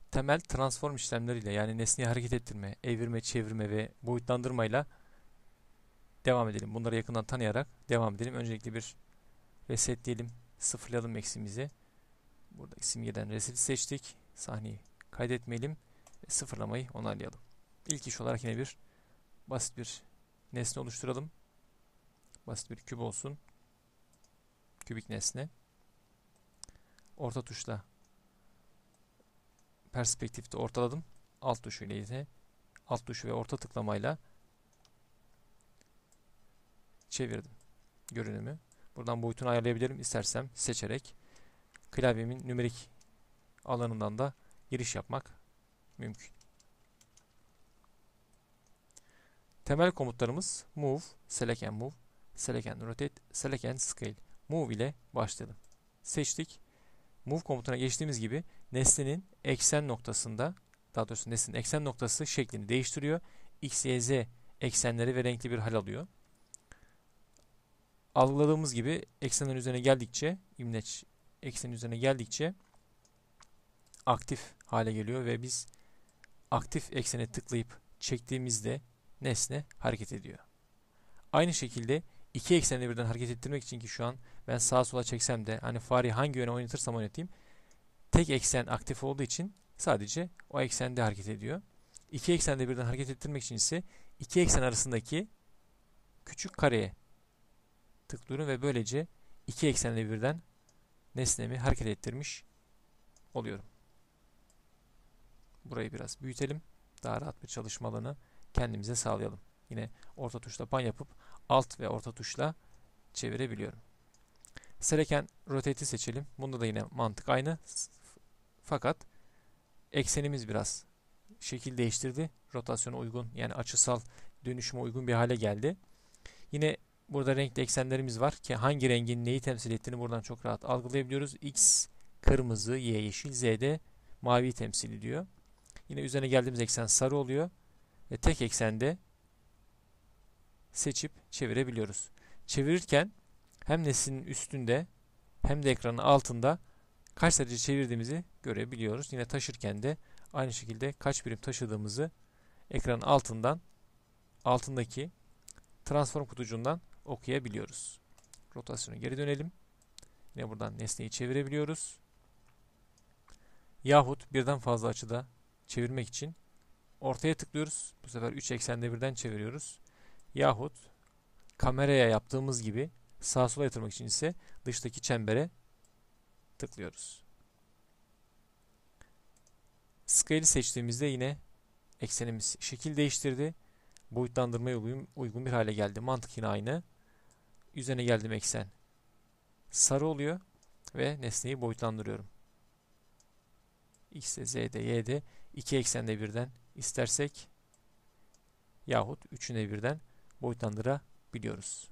Temel transform işlemleriyle yani nesneyi hareket ettirme, evirme, çevirme ve boyutlandırmayla devam edelim. Bunları yakından tanıyarak devam edelim. Öncelikle bir resetleyelim, sıfırlayalım eksimizi. Burada simgeden reset seçtik. Sahneyi kaydetmeyelim ve sıfırlamayı onaylayalım. İlk iş olarak yine basit bir nesne oluşturalım. Basit bir küp olsun. Kübik nesne. Orta tuşla perspektifte ortaladım. Alt tuşu ile ise alt tuşu ve orta tıklamayla çevirdim görünümü. Buradan boyutunu ayarlayabilirim istersem seçerek. Klavyemin nümerik alanından da giriş yapmak mümkün. Temel komutlarımız move, select and move, select and rotate, select and scale. Move ile başlayalım. Seçtik. Move komutuna geçtiğimiz gibi nesnenin eksen noktasında, daha doğrusu nesnenin eksen noktası şeklini değiştiriyor. X, Y, Z eksenleri ve renkli bir hal alıyor. Algıladığımız gibi eksenin üzerine geldikçe, imleç eksenin üzerine geldikçe aktif hale geliyor ve biz aktif eksene tıklayıp çektiğimizde nesne hareket ediyor. Aynı şekilde iki ekseni birden hareket ettirmek için ki şu an ben sağa sola çeksem de hani fareyi hangi yöne oynatırsam oynatayım tek eksen aktif olduğu için sadece o eksende hareket ediyor. İki eksende birden hareket ettirmek için ise iki eksen arasındaki küçük kareye tıklıyorum ve böylece iki eksende birden nesnemi hareket ettirmiş oluyorum. Burayı biraz büyütelim. Daha rahat bir çalışma alanı kendimize sağlayalım. Yine orta tuşla pan yapıp alt ve orta tuşla çevirebiliyorum. Select and Rotate'i seçelim. Bunda da yine mantık aynı. Fakat eksenimiz biraz şekil değiştirdi. Rotasyona uygun yani açısal dönüşüme uygun bir hale geldi. Yine burada renkli eksenlerimiz var ki hangi rengin neyi temsil ettiğini buradan çok rahat algılayabiliyoruz. X kırmızı, Y yeşil, Z'de mavi temsil ediyor. Yine üzerine geldiğimiz eksen sarı oluyor. Ve tek eksende seçip çevirebiliyoruz. Çevirirken hem nesnenin üstünde hem de ekranın altında kaç derece çevirdiğimizi görebiliyoruz. Yine taşırken de aynı şekilde kaç birim taşıdığımızı ekranın altındaki transform kutucuğundan okuyabiliyoruz. Rotasyona geri dönelim. Yine buradan nesneyi çevirebiliyoruz. Yahut birden fazla açıda çevirmek için ortaya tıklıyoruz. Bu sefer 3 eksende birden çeviriyoruz. Yahut kameraya yaptığımız gibi sağa sola yatırmak için ise dıştaki çembere tıklıyoruz. Scale'i seçtiğimizde yine eksenimiz şekil değiştirdi. Boyutlandırmaya uygun bir hale geldi. Mantık yine aynı. Üzerine geldiğim eksen sarı oluyor ve nesneyi boyutlandırıyorum. X'de, Z'de, Y'de iki eksende birden istersek yahut üçüne birden boyutlandırabiliyoruz.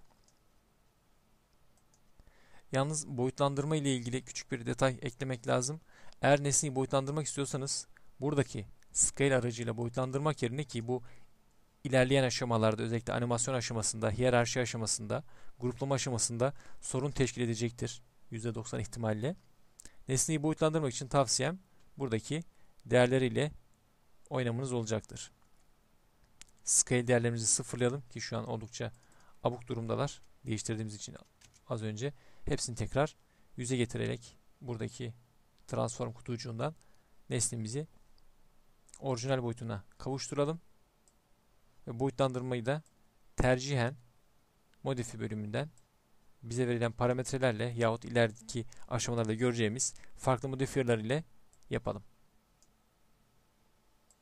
Yalnız boyutlandırma ile ilgili küçük bir detay eklemek lazım. Eğer nesneyi boyutlandırmak istiyorsanız buradaki scale aracıyla boyutlandırmak yerine ki bu ilerleyen aşamalarda özellikle animasyon aşamasında, hiyerarşi aşamasında, gruplama aşamasında sorun teşkil edecektir. %90 ihtimalle. Nesneyi boyutlandırmak için tavsiyem buradaki değerleriyle oynamanız olacaktır. Scale değerlerimizi sıfırlayalım ki şu an oldukça abuk durumdalar. Değiştirdiğimiz için az önce. Hepsini tekrar yüze getirerek buradaki transform kutucuğundan nesnemizi orijinal boyutuna kavuşturalım. Ve boyutlandırmayı da tercihen modifi bölümünden bize verilen parametrelerle yahut ilerideki aşamalarda göreceğimiz farklı modifiyerler ile yapalım.